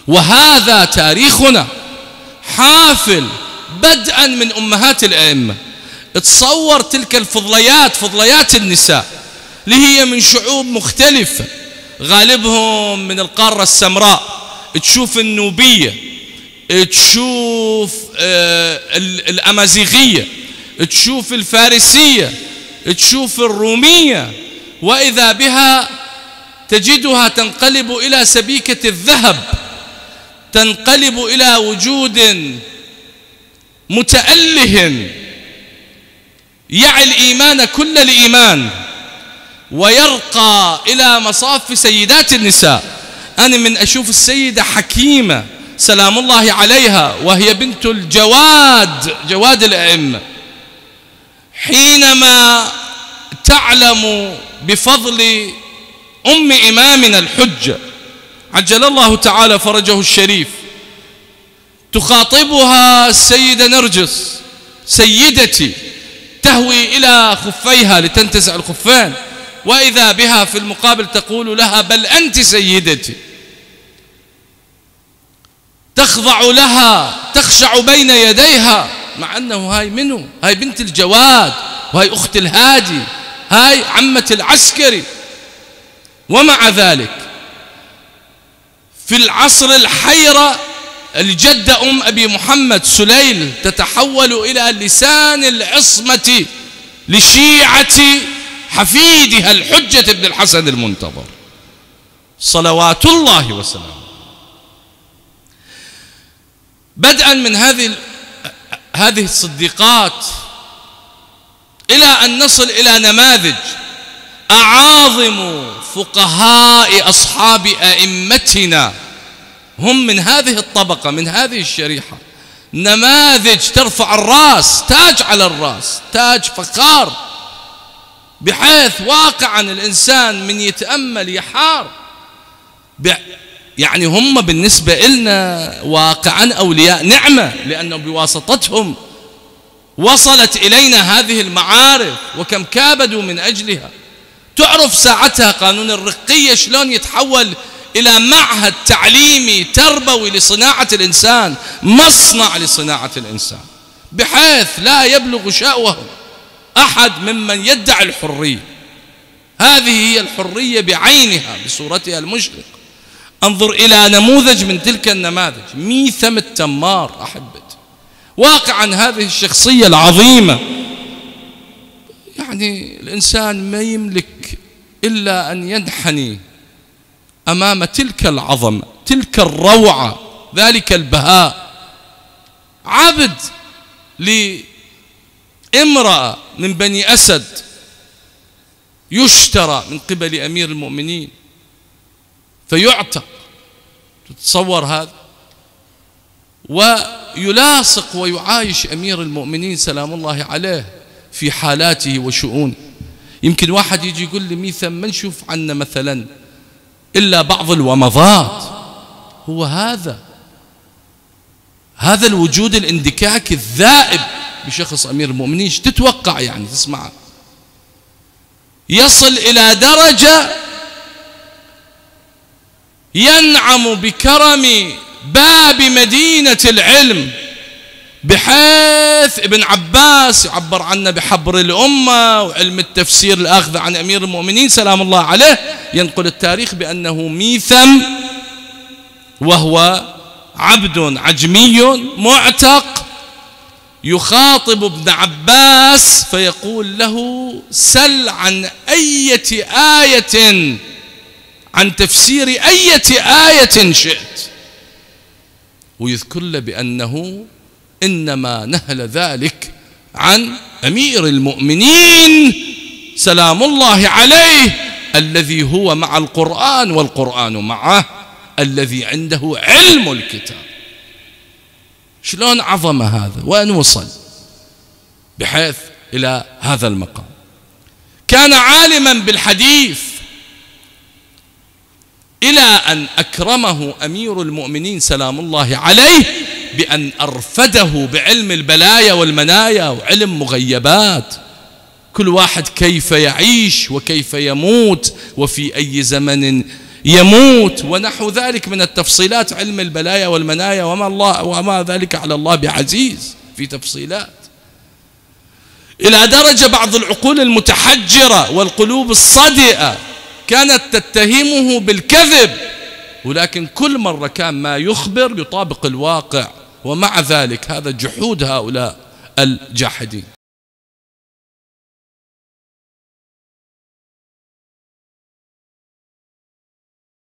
وهذا تاريخنا حافل بدءا من أمهات الأئمة. تصور تلك الفضليات، فضليات النساء اللي هي من شعوب مختلفة، غالبهم من القارة السمراء، تشوف النوبية، تشوف الأمازيغية، تشوف الفارسية، تشوف الرومية، وإذا بها تجدها تنقلب إلى سبيكة الذهب، تنقلب إلى وجود متأله يعي الإيمان كل الإيمان، ويرقى إلى مصاف سيدات النساء. أنا من أشوف السيدة حكيمة سلام الله عليها وهي بنت الجواد، جواد الأئمة، حينما تعلم بفضل أم إمامنا الحجة عجل الله تعالى فرجه الشريف، تخاطبها السيدة نرجس سيدتي، تهوي إلى خفيها لتنتزع الخفين، وإذا بها في المقابل تقول لها بل أنت سيدتي، تخضع لها، تخشع بين يديها، مع أنه هاي منه، هاي بنت الجواد، وهاي أخت الهادي، هاي عمة العسكري. ومع ذلك في العصر الحيرة الجدة أم أبي محمد سليل تتحول إلى لسان العصمة لشيعة حفيدها الحجة بن الحسن المنتظر صلوات الله وسلامه. بدءا من هذه الصديقات إلى أن نصل إلى نماذج أعاظم فقهاء أصحاب أئمتنا هم من هذه الطبقة، من هذه الشريحة، نماذج ترفع الرأس، تاج على الرأس، تاج فخار، بحيث واقعا الإنسان من يتأمل يحار. يعني هم بالنسبة لنا واقعا أولياء نعمة، لأنه بواسطتهم وصلت إلينا هذه المعارف، وكم كابدوا من أجلها. تعرف ساعتها قانون الرقية شلون يتحول إلى معهد تعليمي تربوي لصناعة الإنسان، مصنع لصناعة الإنسان، بحيث لا يبلغ شأوه أحد ممن يدعي الحرية. هذه هي الحرية بعينها بصورتها المشرقة. انظر إلى نموذج من تلك النماذج، ميثم التمار أحبتي، واقعا هذه الشخصية العظيمة، يعني الإنسان ما يملك إلا أن ينحني أمام تلك العظمة، تلك الروعة، ذلك البهاء. عبد لامرأة من بني أسد يشترى من قبل أمير المؤمنين فيعتق، تتصور هذا؟ ويلاصق ويعايش أمير المؤمنين سلام الله عليه في حالاته وشؤونه. يمكن واحد يجي يقول لي ميثم ما نشوف عنا مثلا إلا بعض الومضات. هو هذا الوجود الاندكاك الذائب بشخص أمير المؤمنين، ايش تتوقع يعني تسمع؟ يصل إلى درجة ينعم بكرم باب مدينة العلم، بحيث ابن عباس يعبر عنه بحبر الأمة، وعلم التفسير الأخذ عن أمير المؤمنين سلام الله عليه ينقل التاريخ بأنه ميثم وهو عبد عجمي معتق يخاطب ابن عباس فيقول له سل عن أية آية، عن تفسير أية آية شئت، ويذكر له بأنه إنما نهل ذلك عن أمير المؤمنين سلام الله عليه الذي هو مع القرآن والقرآن معه، الذي عنده علم الكتاب. شلون عظم هذا وأن وصل بحيث إلى هذا المقام. كان عالما بالحديث إلى أن أكرمه أمير المؤمنين سلام الله عليه بأن أرفده بعلم البلايا والمنايا وعلم مغيبات، كل واحد كيف يعيش وكيف يموت وفي أي زمن يموت ونحو ذلك من التفصيلات، علم البلايا والمنايا، وما ذلك على الله بعزيز في تفصيلات. إلى درجة بعض العقول المتحجرة والقلوب الصادئة كانت تتهمه بالكذب، ولكن كل مرة كان ما يخبر يطابق الواقع، ومع ذلك هذا جحود هؤلاء الجاحدين.